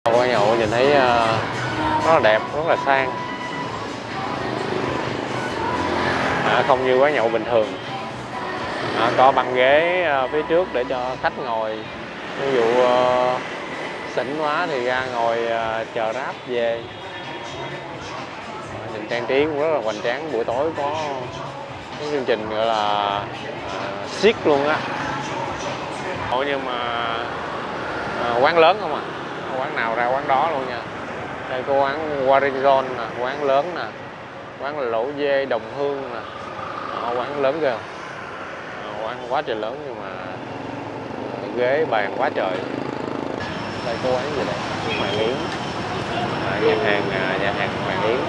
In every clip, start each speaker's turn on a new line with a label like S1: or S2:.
S1: Quán nhậu nhìn thấy rất là đẹp, rất là sang, không như quán nhậu bình thường. Có băng ghế phía trước để cho khách ngồi, ví dụ xỉn quá thì ra ngồi chờ Grab về. Nhìn trang trí cũng rất là hoành tráng. Buổi tối có cái chương trình gọi là siết luôn á. Nhưng mà quán lớn không à, quán nào ra quán đó luôn nha. Đây có quán Warizon nè, quán lớn nè, quán Lẩu Dê Đồng Hương nè, quán lớn kìa, quán quá trời lớn nhưng mà ghế bàn quá trời. Đây có quán gì đây? Hoàng Yến, nhà hàng Hoàng Yến.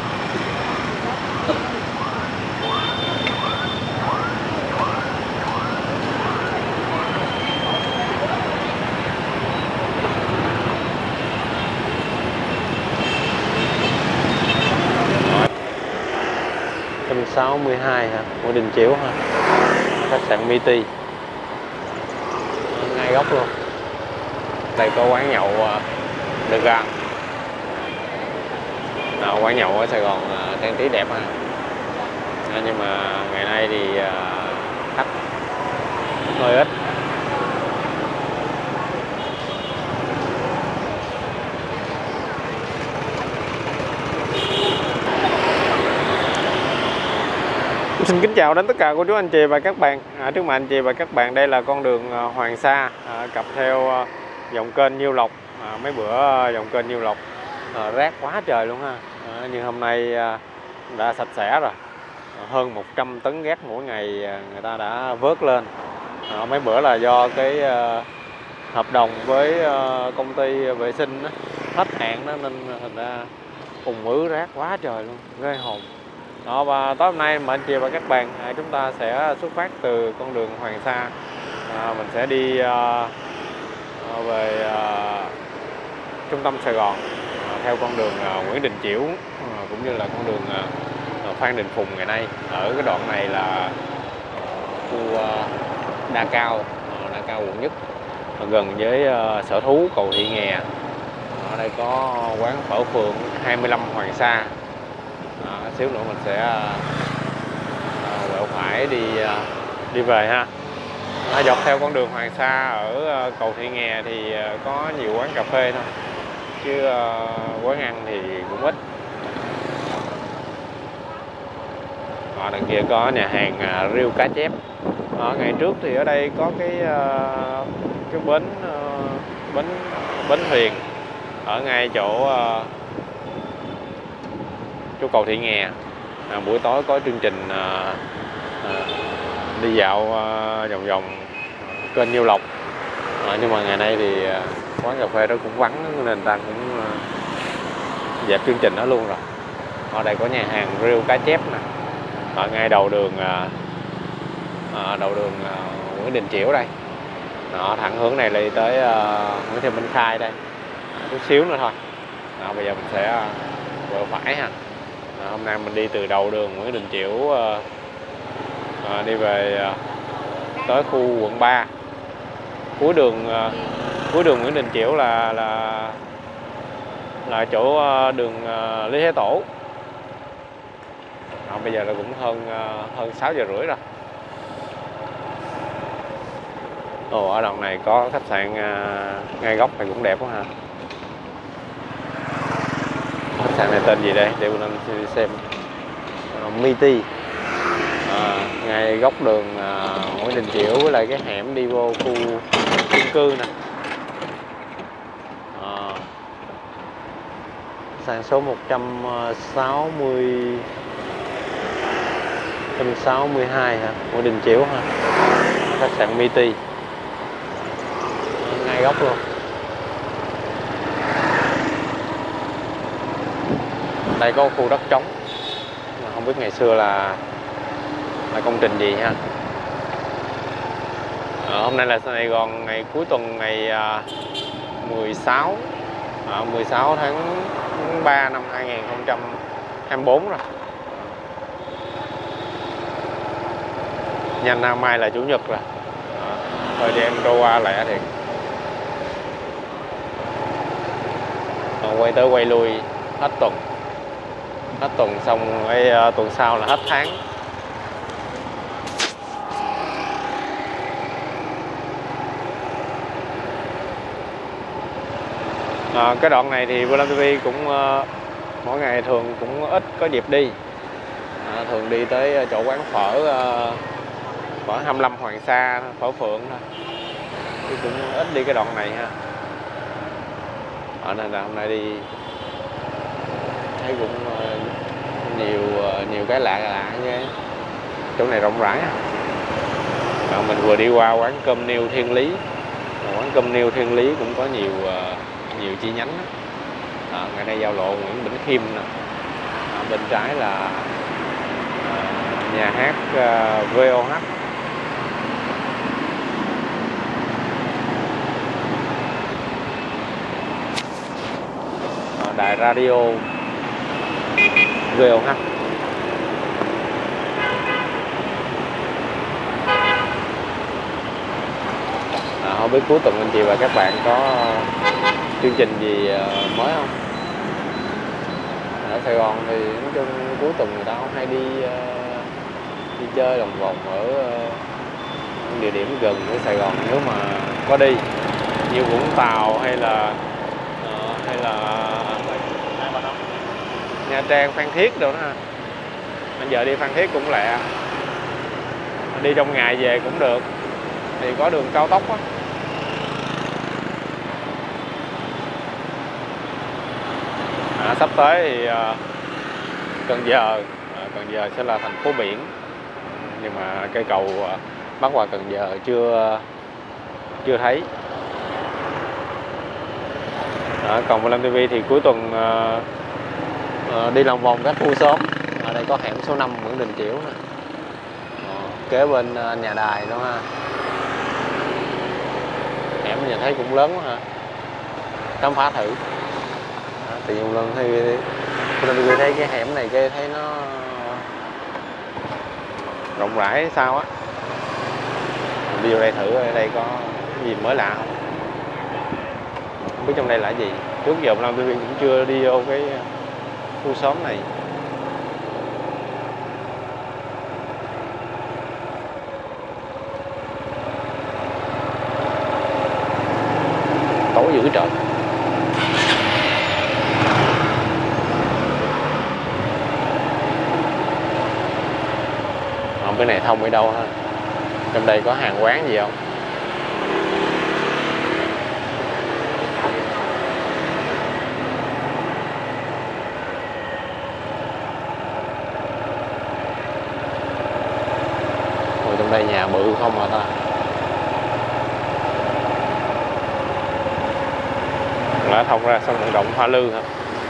S1: Kênh 62 hả? Của Đình Chiểu ha. Khách sạn Miti. Ngay góc luôn. Đây có quán nhậu The Gun. Quán nhậu ở Sài Gòn trang trí đẹp ha. Nhưng mà ngày nay thì khách hơi ít. Xin kính chào đến tất cả cô chú anh chị và các bạn. Trước mặt anh chị và các bạn đây là con đường Hoàng Sa cặp theo dòng kênh Nhiêu Lộc. Mấy bữa dòng kênh Nhiêu Lộc rác quá trời luôn ha. Nhưng hôm nay đã sạch sẽ rồi. Hơn 100 tấn rác mỗi ngày người ta đã vớt lên. Mấy bữa là do cái hợp đồng với công ty vệ sinh hết hạn đó, nên thành ra ùn ứ rác quá trời luôn, ghê hồn. Và tối hôm nay mời anh chị và các bạn chúng ta sẽ xuất phát từ con đường Hoàng Sa. Mình sẽ đi về trung tâm Sài Gòn theo con đường Nguyễn Đình Chiểu, cũng như là con đường Phan Đình Phùng ngày nay. Ở cái đoạn này là khu Đa Cao quận Nhất, gần với sở thú Cầu Thị Nghè. Ở đây có quán phở Phượng 25 Hoàng Sa. Xíu nữa mình sẽ quẹo phải đi về ha. Dọc theo con đường Hoàng Sa ở Cầu Thị Nghè thì có nhiều quán cà phê thôi, chứ quán ăn thì cũng ít. Đằng kia có nhà hàng riêu cá chép. Ngày trước thì ở đây có cái bến thuyền ở ngay chỗ Cầu Thị Nghè. Buổi tối có chương trình đi dạo vòng vòng kênh Nhiêu Lộc. Nhưng mà ngày nay thì quán cà phê đó cũng vắng nên người ta cũng dẹp chương trình đó luôn rồi. Ở đây có nhà hàng riêu cá chép nè, ở ngay đầu đường Nguyễn Đình Chiểu đây. Thẳng hướng này đi tới Nguyễn Thị Minh Khai đây, chút xíu nữa thôi. Bây giờ mình sẽ quẹo phải ha. Hôm nay mình đi từ đầu đường Nguyễn Đình Chiểu đi về tới khu quận 3. Cuối đường Nguyễn Đình Chiểu là chỗ đường Lý Thái Tổ. Bây giờ là cũng hơn 6 giờ rưỡi rồi. Ở đoạn này có khách sạn ngay góc này cũng đẹp quá ha. Khách sạn này tên gì đây? Để mình đi xem. Miti. Ngay góc đường Nguyễn Đình Chiểu với lại cái hẻm đi vô khu chung cư nè. Sàn số 162 hả? Nguyễn Đình Chiểu ha. Khách sạn Miti. Ngay góc luôn. Đây có khu đất trống, mà không biết ngày xưa là công trình gì ha. Hôm nay là Sài Gòn ngày cuối tuần, ngày 16 tháng 3 năm 2024 rồi. Nhanh, mai là chủ nhật rồi. Thời gian trôi qua lẹ thiệt. quay tới quay lui hết tuần xong cái tuần sau là hết tháng. Cái đoạn này thì Vô Lam TV cũng mỗi ngày thường cũng ít có dịp đi, thường đi tới chỗ quán phở 25 Hoàng Sa, phở Phượng thôi, chứ cũng ít đi cái đoạn này ha. Nên là hôm nay đi thấy cũng nhiều cái lạ như chỗ này rộng rãi. Mình vừa đi qua quán cơm niêu Thiên Lý, quán cơm niêu Thiên Lý cũng có nhiều chi nhánh đó. Ngay đây giao lộ Nguyễn Bỉnh Khiêm nè, bên trái là nhà hát VOH. Đài radio VOH. Không biết cuối tuần anh chị và các bạn có chương trình gì mới không? Ở Sài Gòn thì nói chung cuối tuần người ta không hay đi chơi lòng vòng ở địa điểm gần với Sài Gòn. Nếu mà có đi như Vũng Tàu hay là Nha Trang, Phan Thiết đâu đó ha. Bây giờ đi Phan Thiết cũng lẹ, đi trong ngày về cũng được, thì có đường cao tốc á. Sắp tới thì Cần Giờ sẽ là thành phố biển, nhưng mà cây cầu bắc qua Cần Giờ chưa thấy. Còn Vô Lam TV thì cuối tuần đi lòng vòng các khu xóm. Ở đây có hẻm số 5 Nguyễn Đình Chiểu nè, kế bên nhà đài đó ha. Hẻm mình thấy cũng lớn quá ha, khám phá thử. Thì Vô Lam TV thấy cái hẻm này cái thấy nó rộng rãi sao á. Mình đi vô đây thử, ở đây có cái gì mới lạ không? Không biết trong đây là gì. Trước giờ Vô Lam TV cũng chưa đi vô cái khu xóm này. Tối dữ trời. Không, cái này thông ở đâu ha? Trong đây có hàng quán gì không? Ôi, trong đây nhà bự không mà ta. Đã thông ra sân vận động Hoa Lư hả?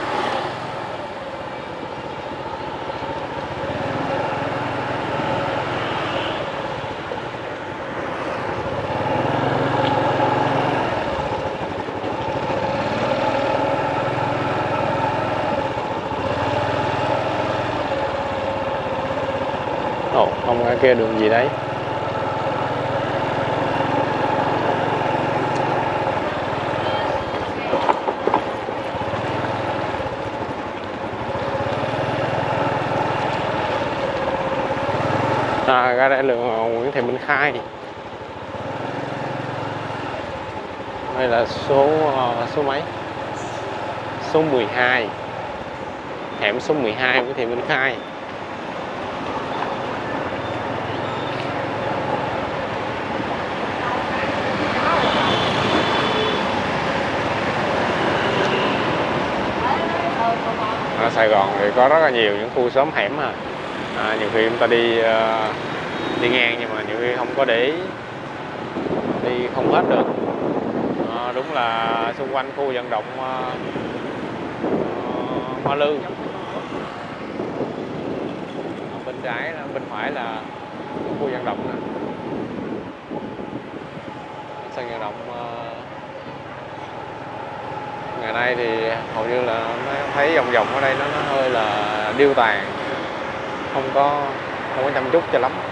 S1: Ồ, không, ở kia đường gì đấy. Ra đây là Nguyễn Thị Minh Khai. Đây là số mấy? Số 12. Hẻm số 12 Nguyễn Thị Minh Khai. Ở Sài Gòn thì có rất là nhiều những khu xóm hẻm ha. Nhiều khi chúng ta đi ngang nhưng mà nhiều khi không có để ý, đi không hết được. Đúng là xung quanh khu vận động Hoa Lư. Bên trái, bên phải là khu vận động nè. Sân vận động ngày nay thì hầu như là thấy vòng ở đây nó hơi là điêu tàn, không có chăm chút cho lắm.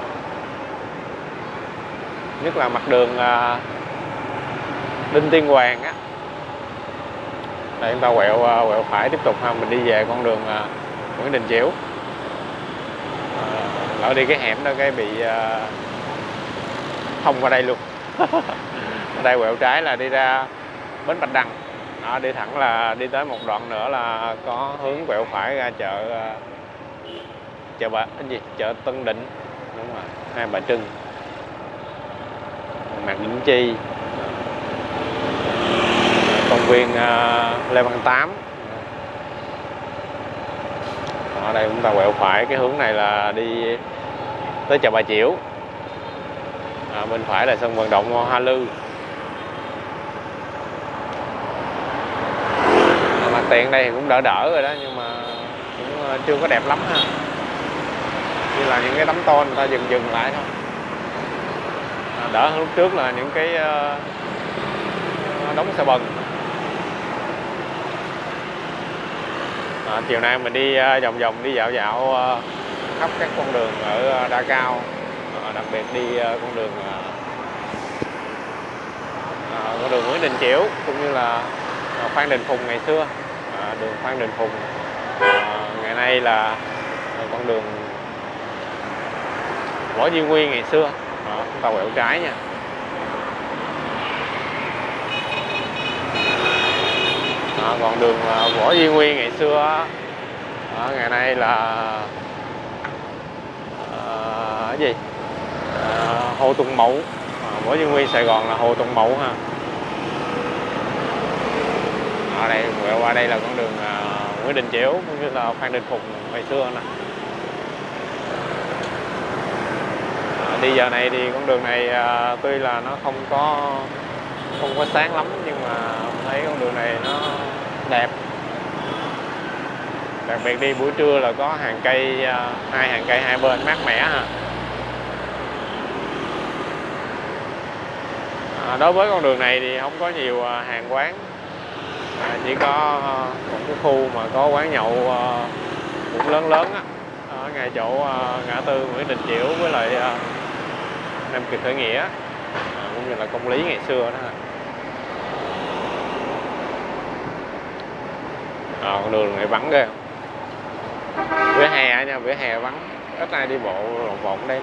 S1: Nhất là mặt đường Đinh Tiên Hoàng á, Đây chúng ta quẹo phải tiếp tục ha, mình đi về con đường Nguyễn Đình Chiểu. Lỡ đi cái hẻm đó cái bị thông qua đây luôn. Ở đây quẹo trái là đi ra bến Bạch Đằng. Đó, đi thẳng là đi tới một đoạn nữa là có hướng quẹo phải ra chợ Tân Định, đúng rồi, Hai Bà Trưng, Mạc Đỉnh Chi, công viên Lê Văn Tám. Ở đây chúng ta quẹo phải, cái hướng này là đi tới chợ Bà Chiểu. Bên phải là sân vận động Hoa Lư. Mặt tiền đây thì cũng đỡ rồi đó, nhưng mà cũng chưa có đẹp lắm ha. Như là những cái tấm tôn người ta dừng lại thôi. Đỡ hơn lúc trước là những cái đống xe bần. Chiều nay mình đi vòng đi dạo khắp các con đường ở Đa Cao, đặc biệt đi con đường Nguyễn Đình Chiểu cũng như là Phan Đình Phùng ngày xưa. Đường Phan Đình Phùng ngày nay là con đường Võ Duy Nguyên ngày xưa. Chúng ta quẹo trái nha. Còn đường Võ Duy Nguyên ngày xưa ngày nay là cái gì, Hồ Tùng Mậu. Võ Duy Nguyên Sài Gòn là Hồ Tùng Mậu ha. Ở đây quẹo qua đây là con đường Nguyễn Đình Chiểu cũng như là Phan Đình Phùng ngày xưa nè. Đi giờ này thì con đường này tuy là nó không có sáng lắm, nhưng mà thấy con đường này nó đẹp. Đặc biệt đi buổi trưa là có hàng cây, hai hàng cây hai bên mát mẻ ha. Đối với con đường này thì không có nhiều hàng quán, chỉ có một cái khu mà có quán nhậu cũng lớn á, ở ngay chỗ ngã tư Nguyễn Đình Chiểu với lại Nam Kỳ Khởi Nghĩa, cũng như là Công Lý ngày xưa đó. Con đường này vắng ghê, vỉa hè nha, vỉa hè vắng, ít ai đi bộ lộn vộn đây.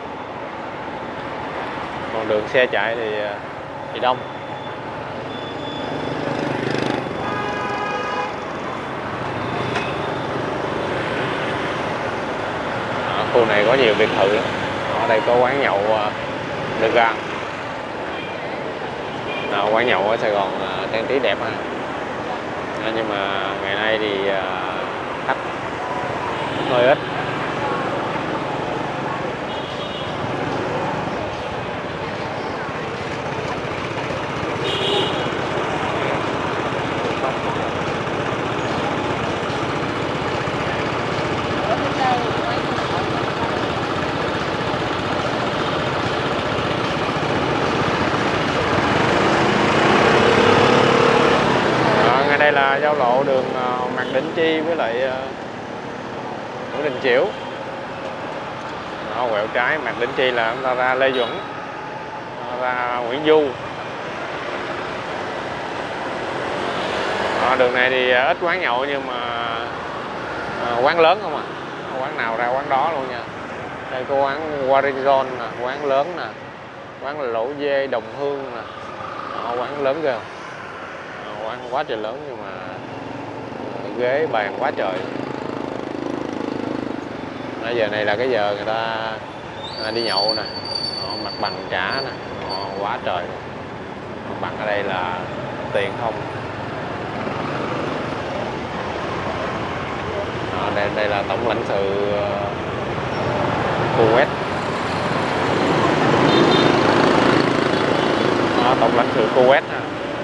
S1: Còn đường xe chạy thì đông. Khu này có nhiều biệt thự lắm. Ở đây có quán nhậu được ra. Quán nhậu ở Sài Gòn trang trí đẹp ha. Nhưng mà ngày nay thì khách hơi ít. Đây là giao lộ đường Mạc Đỉnh Chi với lại Nguyễn Đình Chiểu. Quẹo trái Mạc Đỉnh Chi là chúng ta ra Lê Duẩn, ra Nguyễn Du. Đường này thì ít quán nhậu nhưng mà quán lớn không à, quán nào ra quán đó luôn nha. Đây có quán Warizon nè, quán lớn nè, quán là Lỗ Dê, Đồng Hương nè, quán lớn kìa. Quán quá trời lớn nhưng mà ghế bàn quá trời. Giờ này là cái giờ người ta đi nhậu nè, mặt bằng trả nè, quá trời. Mặt bằng ở đây là tiền không. Đây là tổng lãnh sự Kuwait. Tổng lãnh sự Kuwait ha.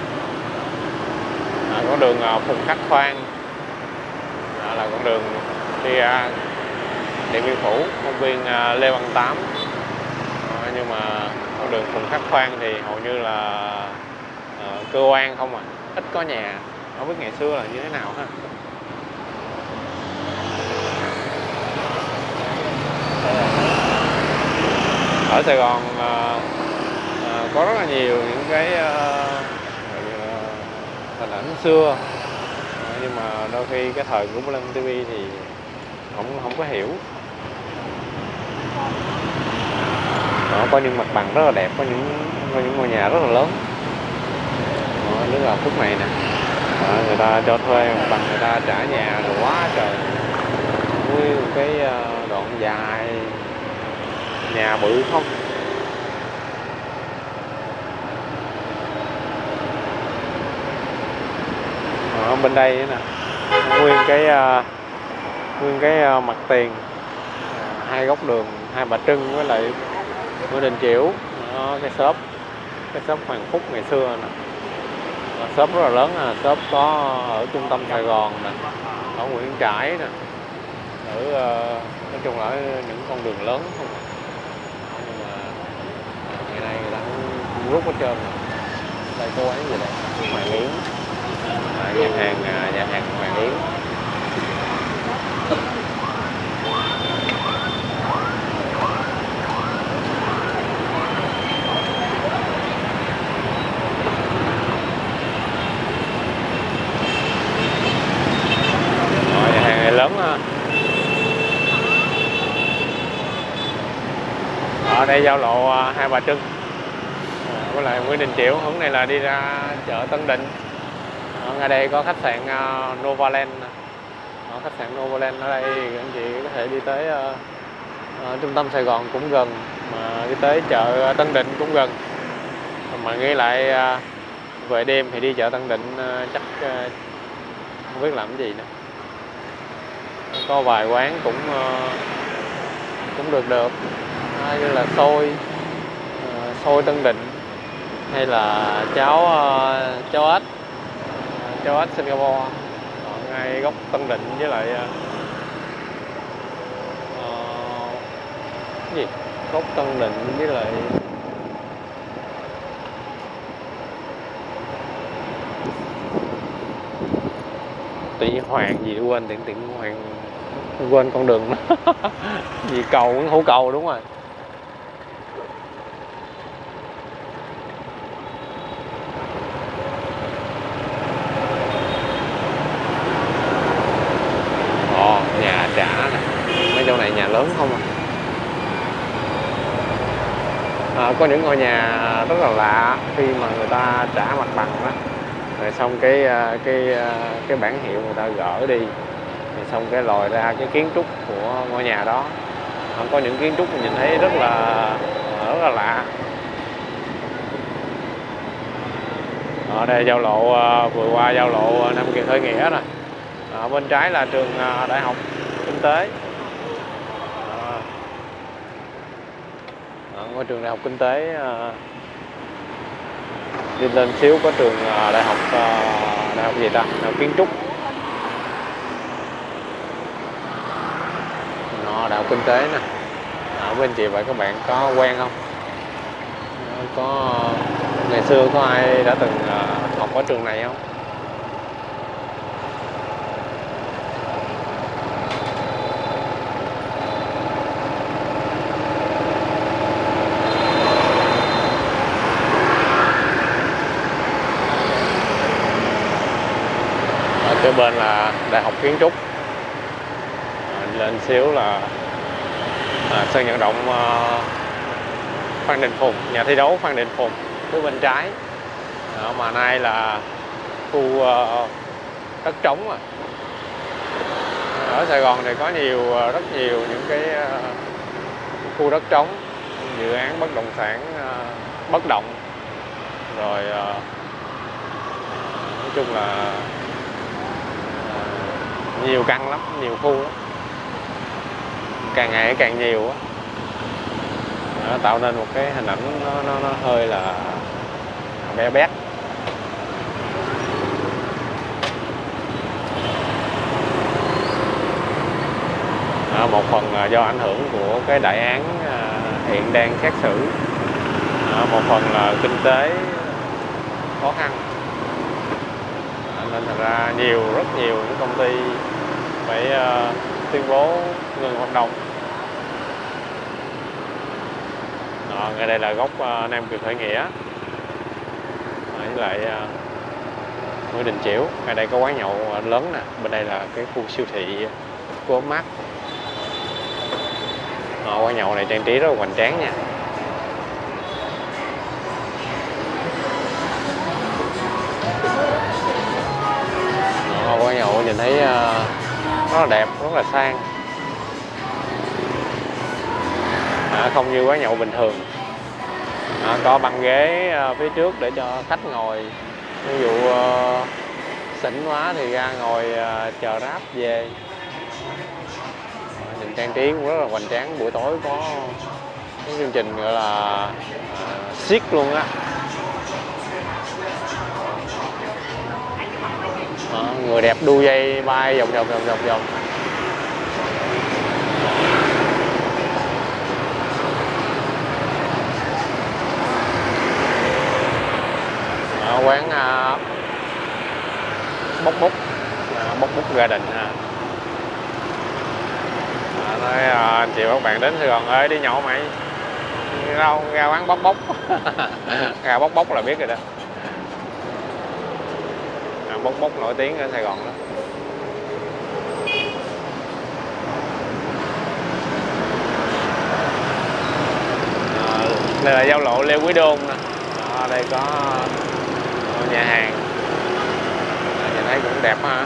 S1: Có đường Phùng Khắc Khoan, là con đường đi ra Điện Biên Phủ, công viên Lê Văn Tám. Nhưng mà con đường Phùng Khắc Khoan thì hầu như là cơ quan không à, ít có nhà. Không biết ngày xưa là như thế nào ha. Ở Sài Gòn có rất là nhiều những cái hình ảnh xưa nhưng mà đôi khi cái thời của Blim TV thì không có hiểu. Đó, có những mặt bằng rất là đẹp, có những ngôi nhà rất là lớn. Đó, nước là khúc này nè. Đó, người ta cho thuê mặt bằng, người ta trả nhà rồi quá trời. Nguyên cái đoạn dài, nhà bự không. Ở bên đây nè, nguyên cái mặt tiền, hai góc đường Hai Bà Trưng với lại Nguyễn Đình Chiểu. Đó, cái shop Hoàng Phúc ngày xưa nè. Shop rất là lớn, shop có ở trung tâm Sài Gòn nè, ở Nguyễn Trãi nè, ở nói chung là ở những con đường lớn không. Nhưng mà ngày nay người ta cũng rút hết trơn rồi. Đây có quán gì đây? Hoàng Yến, nhà hàng Hoàng Yến. Nhà hàng này lớn ha. Ở đây giao lộ Hai Bà Trưng với lại Nguyễn Đình Chiểu. Hướng này là đi ra chợ Tân Định. Ở ngay đây có khách sạn Novaland. Ở khách sạn Novaland ở đây anh chị có thể đi tới trung tâm Sài Gòn cũng gần, mà đi tới chợ Tân Định cũng gần. Mà nghĩ lại về đêm thì đi chợ Tân Định chắc không biết làm cái gì nữa. Có vài quán cũng được như là xôi Tân Định, hay là cháo ếch Singapore ở ngay góc Tân Định với lại cái gì góc Tân Định với lại tự nhiên Hoàng gì quên tiện Hoàng quên con đường đó. Gì cầu Nguyễn Hữu Cầu, đúng rồi. Nhà trả nè, mấy chỗ này nhà lớn không có những ngôi nhà rất là lạ khi mà người ta trả mặt bằng đó, rồi xong cái bản hiệu người ta gỡ đi, rồi xong cái lòi ra cái kiến trúc của ngôi nhà đó. Có những kiến trúc mình nhìn thấy rất là lạ. Ở đây giao lộ vừa qua giao lộ Nam Kỳ Khởi Nghĩa nè. Ở bên trái là trường Đại học Kinh tế. Có trường Đại học Kinh tế. Đi lên xíu có trường đại học gì ta? Đại học Kiến trúc. Đại học Kinh tế nè. Ở bên chị và các bạn có quen không? Có ngày xưa có ai đã từng học ở trường này không? Kế bên là Đại học Kiến trúc. Lên xíu là sân vận động Phan Đình Phùng, nhà thi đấu Phan Đình Phùng phía bên trái. Mà nay là khu đất trống rồi. Ở Sài Gòn thì có rất nhiều những cái khu đất trống, dự án bất động sản bất động, rồi nói chung là nhiều căn lắm, nhiều khu lắm, càng ngày càng nhiều á. Nó tạo nên một cái hình ảnh nó hơi là bé bét. Một phần do ảnh hưởng của cái đại án hiện đang xét xử, một phần là kinh tế khó khăn, nên thành ra rất nhiều những công ty phải tuyên bố ngừng hoạt động. Ngay đây là góc Nam Kỳ Khởi Nghĩa, với lại Nguyễn Đình Chiểu. Ở đây có quán nhậu lớn nè, bên đây là cái khu siêu thị của Mart. Quán nhậu này trang trí rất là hoành tráng nha. Quán nhậu nhìn thấy rất là đẹp, rất là sang. Không như quán nhậu bình thường. Có băng ghế phía trước để cho khách ngồi. Ví dụ xỉn quá thì ra ngồi chờ Grab về. Nhìn trang trí cũng rất là hoành tráng. Buổi tối có cái chương trình gọi là siết luôn á. Người đẹp đu dây bay vòng vòng. Quán bốc bốc Garden ha. Nói anh chị các bạn đến Sài Gòn ơi đi nhậu mày đâu ra quán bốc ra bốc là biết rồi đó. Bốc nổi tiếng ở Sài Gòn đó. Đây là giao lộ Lê Quý Đôn nè. Đây có nhà hàng. Nhìn thấy cũng đẹp ha.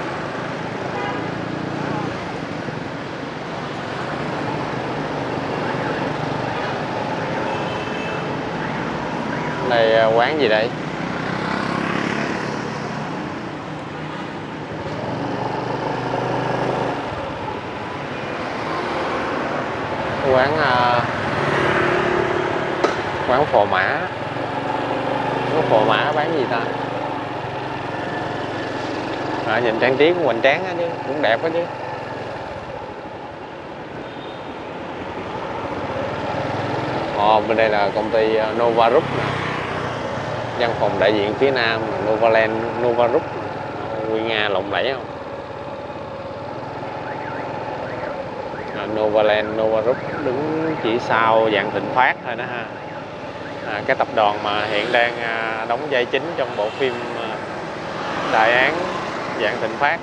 S1: Đây quán gì đây? Quán phò mã. Quán phò mã bán gì ta? Nhìn trang trí cũng hoành tráng á chứ, cũng đẹp á chứ. Bên đây là công ty Nova Group nè. Văn phòng đại diện phía Nam Novaland Nova Group. Quy Nga lộng lẫy không? Novaland Nova Group đứng chỉ sau Vạn Thịnh Phát thôi đó ha. Cái tập đoàn mà hiện đang đóng vai chính trong bộ phim đại án Vạn Thịnh Phát.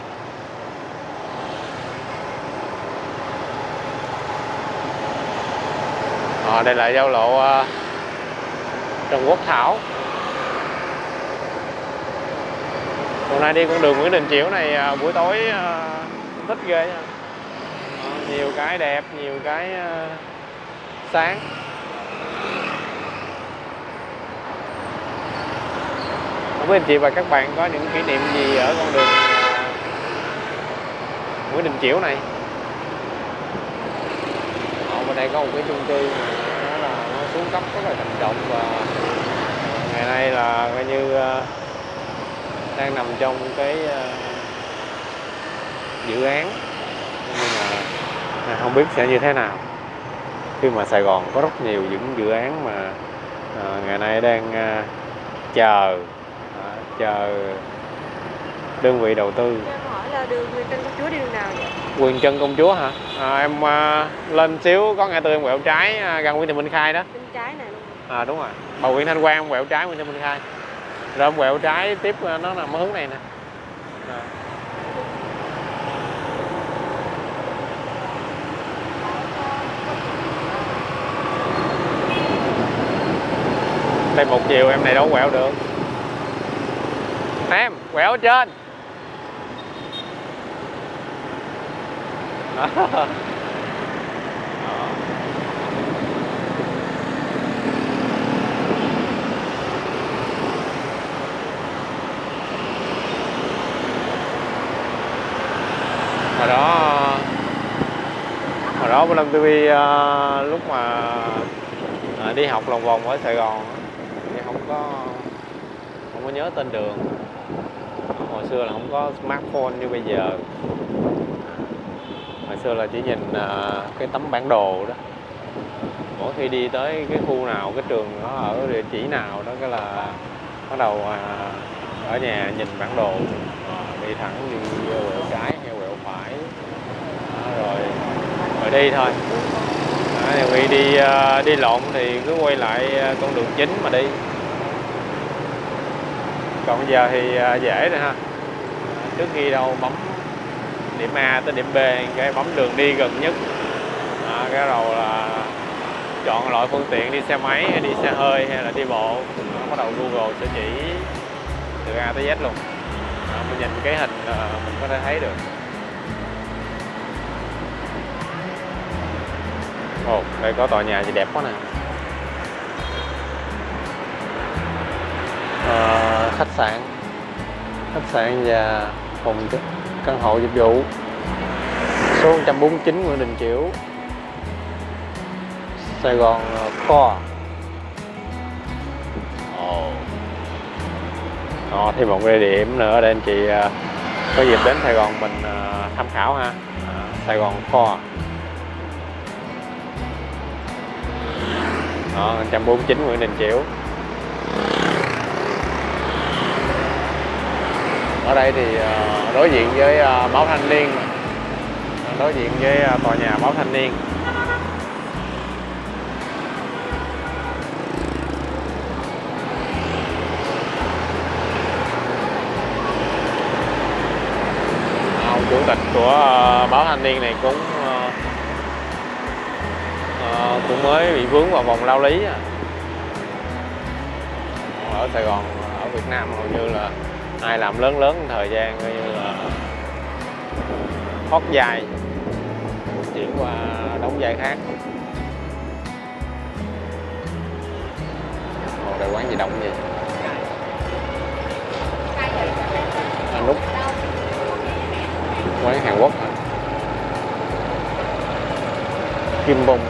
S1: Đây là giao lộ Trần Quốc Thảo. Hôm nay đi con đường Nguyễn Đình Chiểu này buổi tối thích ghê nha. Nhiều cái đẹp, nhiều cái sáng. Không biết anh chị và các bạn có những kỷ niệm gì ở con đường Nguyễn Đình Chiểu này. Bên đây có một cái chung cư mà nó xuống cấp rất là trầm trọng và ngày nay là coi như đang nằm trong cái dự án, nhưng mà không biết sẽ như thế nào khi mà Sài Gòn có rất nhiều những dự án mà ngày nay đang chờ đơn vị đầu tư.
S2: Em hỏi là đường Quyền Trân Công Chúa đi đường nào vậy?
S1: Quyền Trân Công Chúa hả? Em lên xíu có ngã tư em quẹo trái ra Nguyễn Thị Minh Khai đó.
S2: Bên trái này luôn.
S1: Đúng rồi. Bầu Nguyễn Thanh Quang quẹo trái Nguyễn Thị Minh Khai. Rồi em quẹo trái tiếp nó nằm ở hướng này nè. Đây một chiều em này đâu quẹo được. Em quẹo ở trên. Hồi đó bên Lâm TV lúc mà đi học lòng vòng ở Sài Gòn thì không có nhớ tên đường. Hồi xưa là không có smartphone như bây giờ. Hồi xưa là chỉ nhìn cái tấm bản đồ đó. Mỗi khi đi tới cái khu nào, cái trường nó ở địa chỉ nào đó cái là bắt đầu ở nhà nhìn bản đồ, đi thẳng đi quẹo trái hay quẹo phải rồi đi thôi. Nhiều khi đi lộn thì cứ quay lại con đường chính mà đi. Còn bây giờ thì dễ rồi ha. trước khi đâu bấm điểm A tới điểm B, cái bấm đường đi gần nhất. Đó, cái đầu là chọn loại phương tiện đi xe máy hay đi xe hơi hay là đi bộ. Nó bắt đầu Google sẽ chỉ từ A tới Z luôn. Đó, mình nhìn cái hình mình có thể thấy được. Ồ, đây có tòa nhà gì đẹp quá nè. Khách sạn và phòng căn hộ dịch vụ số 149 Nguyễn Đình Chiểu, Sài Gòn Kho. Thêm một địa điểm nữa để anh chị có dịp đến Sài Gòn mình tham khảo ha. Sài Gòn Kho. Đó, 149 Nguyễn Đình Chiểu. Ở đây thì đối diện với báo Thanh Niên, đối diện với tòa nhà báo Thanh Niên. Ông chủ tịch của báo Thanh Niên này cũng mới bị vướng vào vòng lao lý. Ở Sài Gòn, ở Việt Nam hầu như là ai làm lớn thời gian coi như là thoát vai chuyển qua đóng vai khác. Đây quán gì đông gì? Nút quán Hàn Quốc hả? Kim Bông.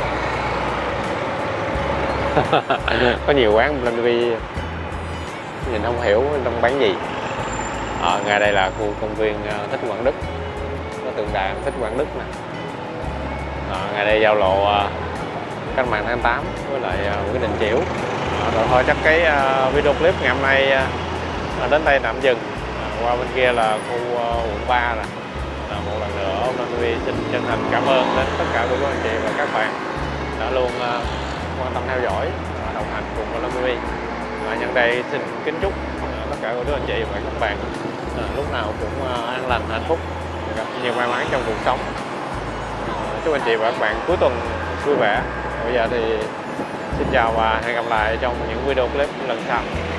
S1: Có nhiều quán lên TV nhìn không hiểu trong bán gì. Ngay đây là khu công viên Thích Quảng Đức, có tượng đài Thích Quảng Đức nè. Ngay đây giao lộ Cách mạng tháng 8 với lại Nguyễn Đình Chiểu. Rồi thôi chắc cái video clip ngày hôm nay đến đây tạm dừng. Qua bên kia là khu quận 3 nè. Một lần nữa Ôm TV xin chân thành cảm ơn đến tất cả quý anh chị và các bạn đã luôn quan tâm theo dõi và đồng hành cùng với Ôm TV. Nhân đây xin kính chúc tất cả các anh chị và các bạn lúc nào cũng an lành, hạnh phúc, gặp nhiều may mắn trong cuộc sống. Chúc anh chị và các bạn cuối tuần vui vẻ. Bây giờ thì xin chào và hẹn gặp lại trong những video clip lần sau.